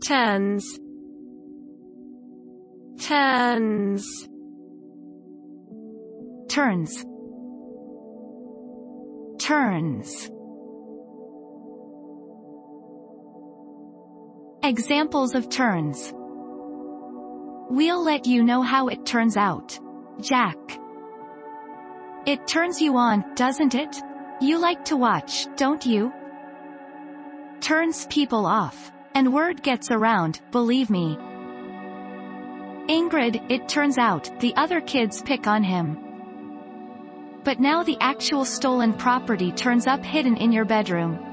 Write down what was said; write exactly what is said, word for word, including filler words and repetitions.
turns, turns, turns, turns. Examples of turns. We'll let you know how it turns out. Jack. It turns you on, doesn't it? You like to watch, don't you? Turns people off. And word gets around, believe me. Ingrid, it turns out, the other kids pick on him. But now the actual stolen property turns up hidden in your bedroom.